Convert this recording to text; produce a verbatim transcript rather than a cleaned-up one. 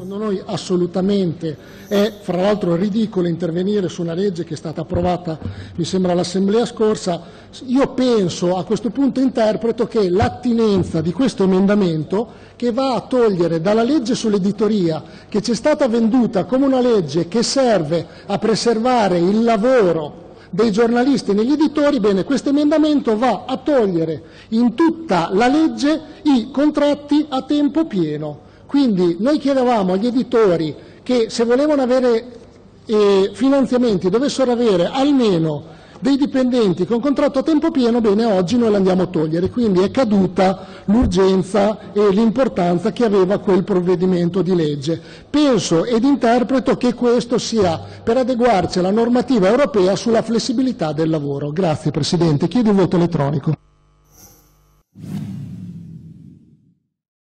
Secondo noi assolutamente è, fra l'altro, ridicolo intervenire su una legge che è stata approvata, mi sembra, all'assemblea scorsa. Io penso, a questo punto interpreto, che l'attinenza di questo emendamento, che va a togliere dalla legge sull'editoria, che ci è stata venduta come una legge che serve a preservare il lavoro dei giornalisti e degli editori, bene, questo emendamento va a togliere in tutta la legge i contratti a tempo pieno. Quindi noi chiedevamo agli editori che, se volevano avere eh, finanziamenti, dovessero avere almeno dei dipendenti con contratto a tempo pieno. Bene, oggi noi l'andiamo a togliere, quindi è caduta l'urgenza e l'importanza che aveva quel provvedimento di legge. Penso ed interpreto che questo sia per adeguarci alla normativa europea sulla flessibilità del lavoro. Grazie Presidente, chiedo il voto elettronico.